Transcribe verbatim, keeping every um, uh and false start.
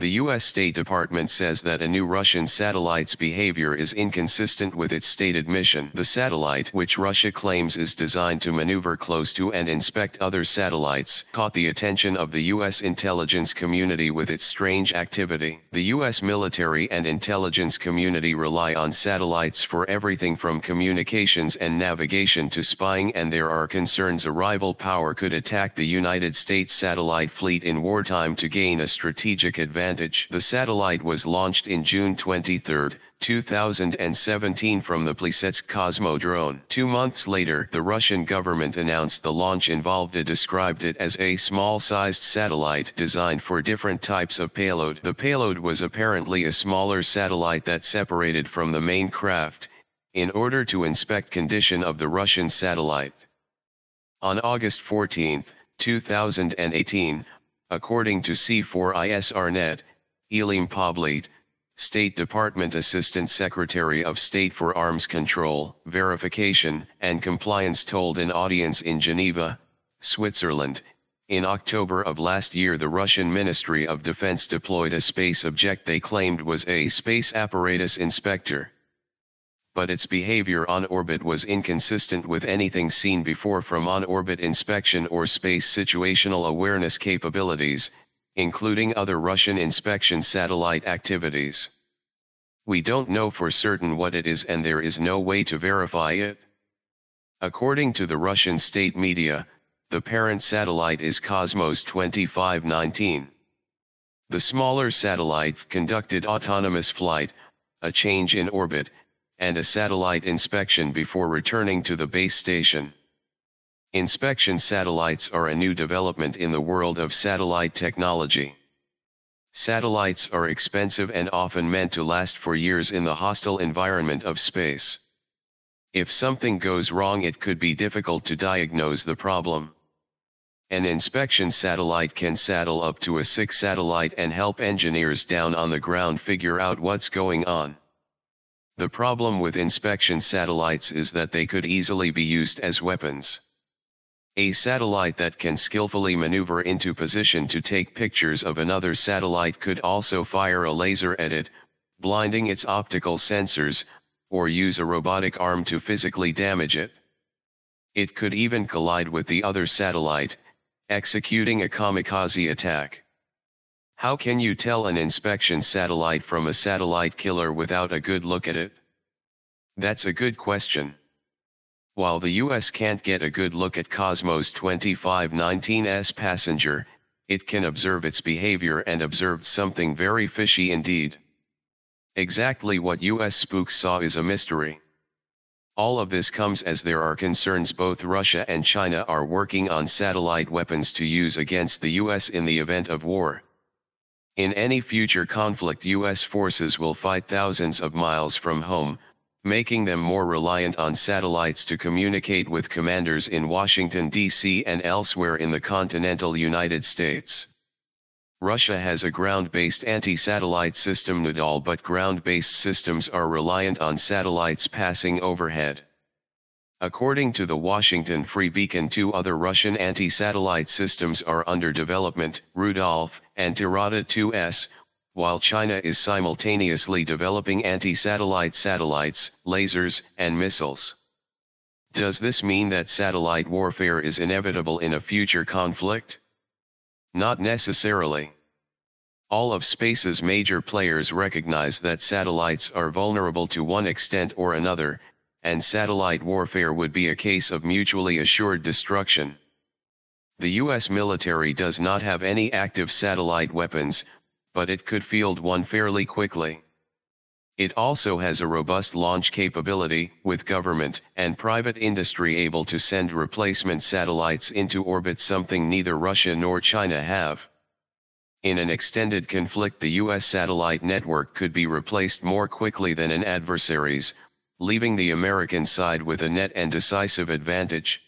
The U S State Department says that a new Russian satellite's behavior is inconsistent with its stated mission. The satellite, which Russia claims is designed to maneuver close to and inspect other satellites, caught the attention of the U S intelligence community with its strange activity. The U S military and intelligence community rely on satellites for everything from communications and navigation to spying, and there are concerns a rival power could attack the United States satellite fleet in wartime to gain a strategic advantage. The satellite was launched in June twenty-third, two thousand seventeen from the Plesetsk Cosmodrome. Two months later, the Russian government announced the launch involved a described it as a small-sized satellite designed for different types of payload. The payload was apparently a smaller satellite that separated from the main craft, in order to inspect condition of the Russian satellite. On August fourteenth, two thousand eighteen, according to C four I S R net, Elim Pavlit, State Department Assistant Secretary of State for Arms Control, Verification, and Compliance told an audience in Geneva, Switzerland, in October of last year the Russian Ministry of Defense deployed a space object they claimed was a space apparatus inspector. But its behavior on orbit was inconsistent with anything seen before from on-orbit inspection or space situational awareness capabilities, including other Russian inspection satellite activities. We don't know for certain what it is and there is no way to verify it. According to the Russian state media, the parent satellite is Cosmos twenty-five nineteen. The smaller satellite conducted autonomous flight, a change in orbit, and a satellite inspection before returning to the base station. Inspection satellites are a new development in the world of satellite technology. Satellites are expensive and often meant to last for years in the hostile environment of space. If something goes wrong, it could be difficult to diagnose the problem. An inspection satellite can saddle up to a sick satellite and help engineers down on the ground figure out what's going on. The problem with inspection satellites is that they could easily be used as weapons. A satellite that can skillfully maneuver into position to take pictures of another satellite could also fire a laser at it, blinding its optical sensors, or use a robotic arm to physically damage it. It could even collide with the other satellite, executing a kamikaze attack. How can you tell an inspection satellite from a satellite killer without a good look at it? That's a good question. While the U S can't get a good look at Cosmos twenty-five nineteen's passenger, it can observe its behavior and observed something very fishy indeed. Exactly what U S spooks saw is a mystery. All of this comes as there are concerns both Russia and China are working on satellite weapons to use against the U S in the event of war. In any future conflict, U S forces will fight thousands of miles from home, making them more reliant on satellites to communicate with commanders in Washington, D C and elsewhere in the continental United States. Russia has a ground-based anti-satellite system Nudal, but ground-based systems are reliant on satellites passing overhead. According to the Washington Free Beacon, two other Russian anti-satellite systems are under development, Rudolph and Tirada two S, while China is simultaneously developing anti-satellite satellites, lasers, and missiles. Does this mean that satellite warfare is inevitable in a future conflict? Not necessarily. All of space's major players recognize that satellites are vulnerable to one extent or another, and satellite warfare would be a case of mutually assured destruction. The U S military does not have any active satellite weapons, but it could field one fairly quickly. It also has a robust launch capability, with government and private industry able to send replacement satellites into orbit, something neither Russia nor China have. In an extended conflict, the U S satellite network could be replaced more quickly than an adversary's, leaving the American side with a net and decisive advantage.